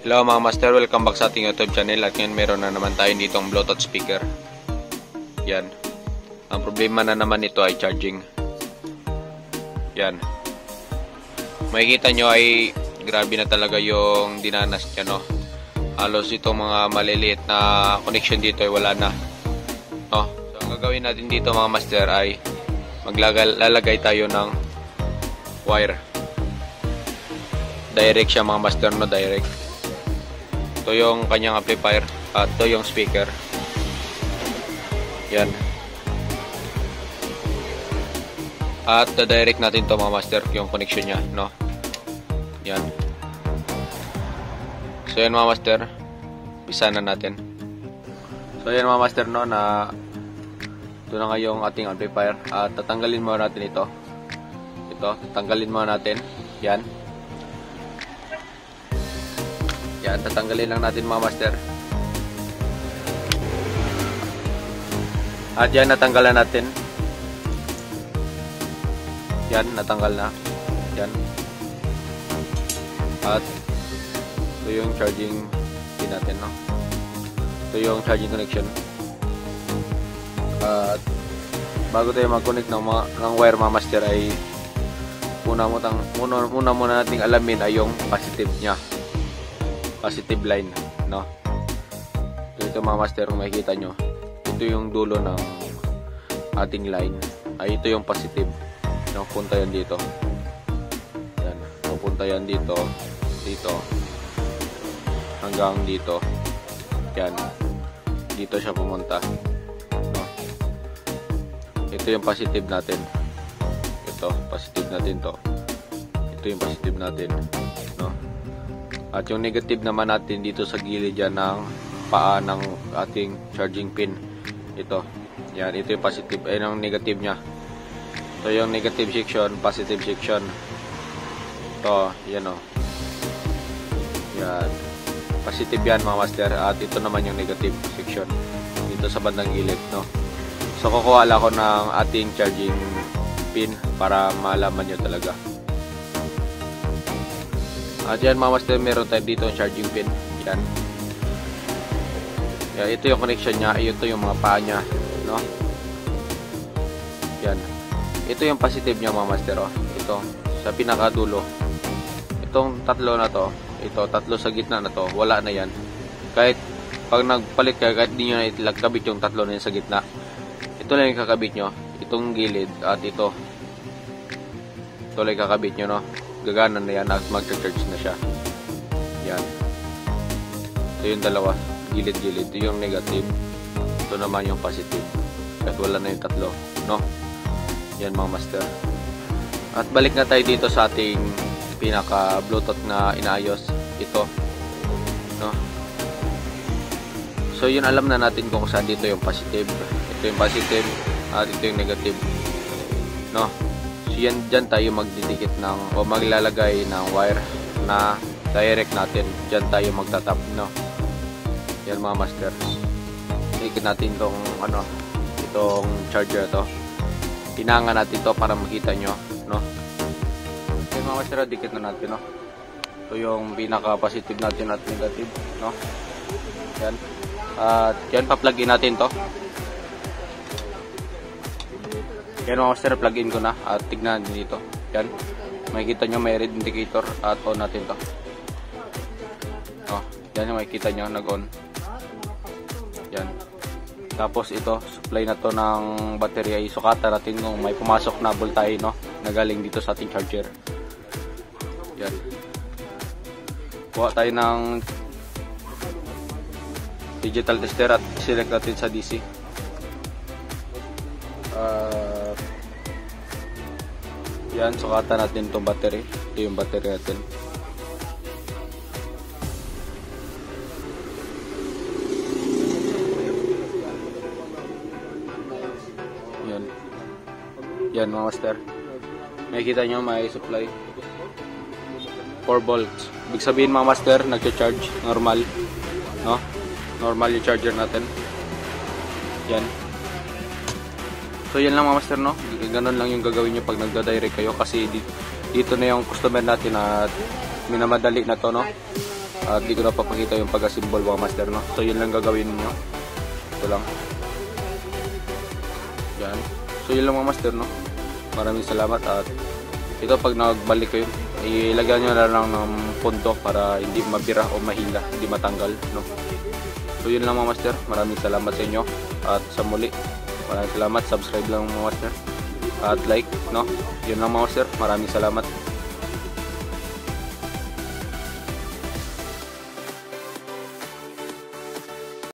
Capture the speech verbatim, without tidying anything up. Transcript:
Hello mga master, welcome back sa ating YouTube channel. At ngayon meron na naman tayo dito ang Bluetooth speaker. Yan. Ang problema na naman nito ay charging. Yan. Makikita nyo ay grabe na talaga yung dinanas niya, no? Halos itong mga maliliit na connection dito ay wala na, no? So ang gagawin natin dito mga master ay maglalagay tayo ng wire. Direct siya mga master, no? Direct. Ito yung kanyang amplifier at ito yung speaker. Yan. At direct natin to mga master yung connection nya, no? Yan. So yan mga master, bisa na natin. So yan mga master, no, na ito na nga yung ating amplifier. At tatanggalin muna natin ito. Ito, tatanggalin muna natin. Yan. Yan, tatanggalin lang natin mga master. At yan, natanggalan natin. Yan, natanggal na. Yan. At ito yung charging pin natin, no? Ito yung charging connection. At bago tayo mag-connect ng, mga, ng wire mga master ay muna, muna, muna, muna muna nating alamin ay yung positive nya. Positive line, no? Ito mga master, kung makikita nyo, ito yung dulo ng ating line ay ito yung positive. Napunta yan dito. Yan, napunta yan dito, dito hanggang dito. Yan, dito siya pumunta, no? Ito yung positive natin. Ito, positive natin to. Ito yung positive natin, no? At yung negative naman natin dito sa gilid dyan ng paa ng ating charging pin. Ito. Yan. Ito yung positive. Ayun ang negative nya. Ito yung negative section, positive section. Ito. Yan o. Yan. Positive yan mga master. At ito naman yung negative section. Dito sa bandang gilid, no? So, kukuha lang ako ng ating charging pin para malaman nyo talaga. At yan mga master, meron tayo dito yung charging pin. Yan. Yan, ito yung connection nya. Ito yung mga paa nya, no? Yan. Ito yung positive nya mga master, oh. Ito, sa pinakadulo. Itong tatlo na to, ito, tatlo sa gitna na to, wala na yan. Kahit pag nagpalit kayo, kahit di nyo na ilagkabit yung tatlo na yun sa gitna, ito lang yung kakabit nyo. Itong gilid at ito. Ito lang yung kakabit nyo, no? Gagana na yan at mag-charge na siya. Yan. Ito yung dalawa. Gilid-gilid. Ito yung negative. Ito naman yung positive. At wala na yung tatlo, no? Yan mga master. At balik na tayo dito sa ating pinaka Bluetooth na inaayos. Ito, no? So yun, alam na natin kung saan dito yung positive. Ito yung positive at ito yung negative, no? So yan, dyan tayo magdidikit ng o maglalagay ng wire na direct natin. Dyan tayo magtatap, no? Yan mga master. Dikit natin itong ano, itong charger to. Pinanga natin to para makita nyo, no? Yan mga master, dikit na natin, no? Ito yung pinaka positive natin at negative, no? Yan. At yan, pa-plug in natin to. Yan mga master, plug in ko na at tignan dito. Yan, makikita nyo may red indicator at on natin to. Oh, yan yung makikita nyo, nag-on. Yan. Tapos ito, supply na to ng baterya. Isukatan natin kung may pumasok na voltahe, no, na galing dito sa ating charger. Yan. Kuha tayo ng digital tester at select natin sa D C. Uh, yan, sukatan natin itong battery. Ito yung battery natin. Yan. Yan mga master. Makikita nyo may supply four volts. Ibig sabihin mga master, nagcha-charge normal, no? Normal yung charger natin. Yan. So yan lang mga master, no? Ganun lang yung gagawin nyo pag nagda-direct kayo kasi dito na yung customer natin at minamadali na to, no? At di ko na papakita yung pagka-symbol mga master, no. So yun lang gagawin niyo. Ito lang. Yan. So yun lang mga master, no. Maraming salamat. At ito pag nagbalik kayo, ilagyan nyo na lang ng punto para hindi mabira o mahila, hindi matanggal, no. So yun lang mga master, maraming salamat sa inyo. At sa muli, maraming salamat. Subscribe lang mga master at like, no. Yun lang mga master, maraming salamat.